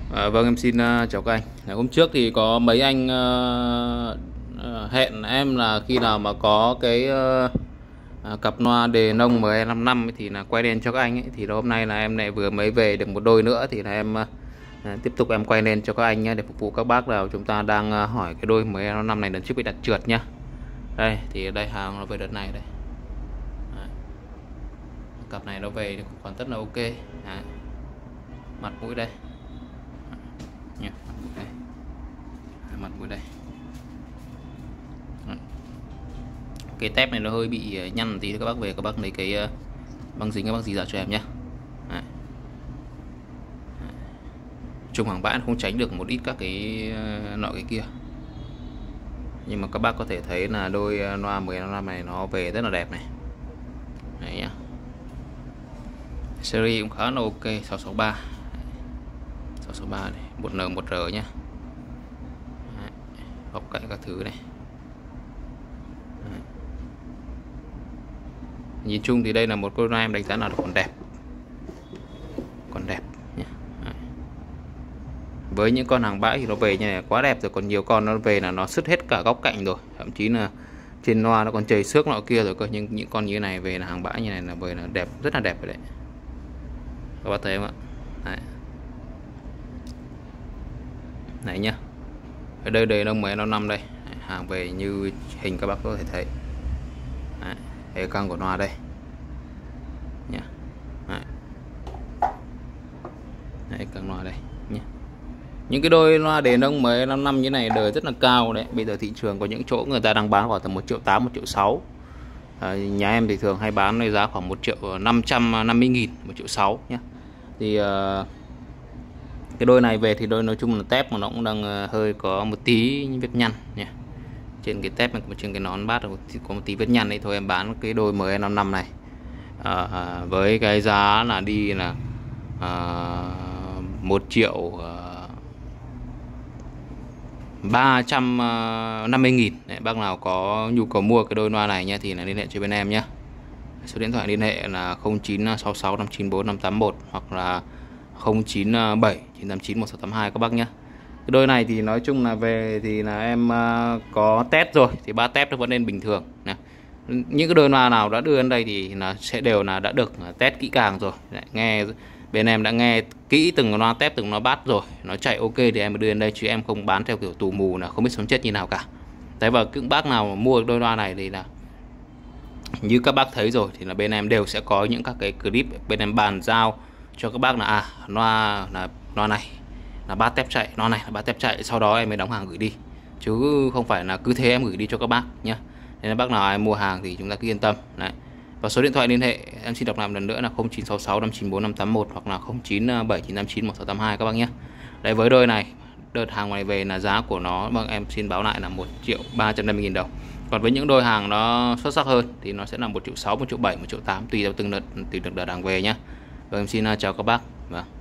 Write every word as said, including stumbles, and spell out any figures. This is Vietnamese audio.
À, vâng em xin uh, chào các anh. Là hôm trước thì có mấy anh uh, uh, hẹn em là khi nào mà có cái uh, uh, cặp loa đề nông M E năm năm ấy thì là quay lên cho các anh ấy. Thì hôm nay là em lại vừa mới về được một đôi nữa thì là em uh, tiếp tục em quay lên cho các anh nhé, để phục vụ các bác nào chúng ta đang uh, hỏi cái đôi M E năm năm này lần trước bị đặt trượt nhá. Đây thì đây hàng nó về đợt này đây. Đấy. Cặp này nó về thì còn tất là ok. Đấy. Mặt mũi đây nha, đây. Mặt mũi đây. Cái tép này nó hơi bị nhăn tí, các bác về các bác lấy cái băng dính các bác dì dạo cho em nhé. Chung hàng bãi không tránh được một ít các cái nọ cái kia, nhưng mà các bác có thể thấy là đôi loa mười năm này nó về rất là đẹp này. Đấy nhá. Series cũng khá là ok, sáu sáu ba sáu sáu ba này, một N một R nhá. Góc cạnh các thứ này. Đấy. Nhìn chung thì đây là một con loa em đánh giá là còn đẹp, còn đẹp nhá. Đấy. Với những con hàng bãi thì nó về như này quá đẹp rồi, còn nhiều con nó về là nó sứt hết cả góc cạnh rồi, thậm chí là trên loa nó còn chảy xước nọ kia rồi cơ. Nhưng những con như thế này về là hàng bãi như này là về là đẹp, rất là đẹp rồi đấy, các bác thấy không ạ? Đấy. Này nhá, ở đây đây nó mới nó năm đây. Đấy, hàng về như hình các bác có thể thấy. Đấy, cái căng của loa đây nhá. Đấy. Đấy, căng loa đây nhá. Những cái đôi loa đề nông mới năm năm như này đời rất là cao đấy. Bây giờ thị trường có những chỗ người ta đang bán khoảng tầm một triệu tám, một triệu sáu. À, nhà em thì thường hay bán với giá khoảng một triệu năm trăm năm mươi nghìn, một triệu sáu nhá. Thì uh, cái đôi này về thì đôi nói chung là tép mà nó cũng đang hơi có một tí vết nhăn nha. Trên cái tép này, trên cái nón bát có một tí vết nhăn ấy. Thôi em bán cái đôi M E năm năm này à, à, với cái giá là đi là à, một triệu ba trăm năm mươi nghìn. Đấy, bác nào có nhu cầu mua cái đôi loa này nha thì là liên hệ cho bên em nhé. Số điện thoại liên hệ là không chín sáu sáu năm chín bốn năm tám một hoặc là không chín bảy chín tám chín một sáu tám hai các bác nhé. Cái đôi này thì nói chung là về thì là em có test rồi thì ba test nó vẫn lên bình thường nè. Những cái đôi loa nào đã đưa đến đây thì là sẽ đều là đã được test kỹ càng rồi. Đấy, nghe bên em đã nghe kỹ từng loa test từng loa bát rồi, nó chạy ok thì em mới đưa đến đây, chứ em không bán theo kiểu tù mù là không biết sống chết như nào cả. Thế và những bác nào mà mua đôi loa này thì là như các bác thấy rồi thì là bên em đều sẽ có những các cái clip bên em bàn giao cho các bác là à loa là loa này là bát tép chạy, loa này là bát tép chạy, sau đó em mới đóng hàng gửi đi, chứ không phải là cứ thế em gửi đi cho các bác nhé. Nên là bác nào ai mua hàng thì chúng ta cứ yên tâm. Đấy. Và số điện thoại liên hệ em xin đọc lại một lần nữa là không chín sáu sáu năm chín bốn năm tám một hoặc là không chín bảy chín tám chín một sáu tám hai các bác nhé. Đấy, với đôi này đợt hàng này về là giá của nó vâng em xin báo lại là một triệu ba trăm năm mươi nghìn đồng. Còn với những đôi hàng nó xuất sắc hơn thì nó sẽ là một triệu sáu, một triệu bảy, một triệu tám tùy theo từng đợt tùy từng đợt hàng về nhé. Và em xin chào các bác. Vâng.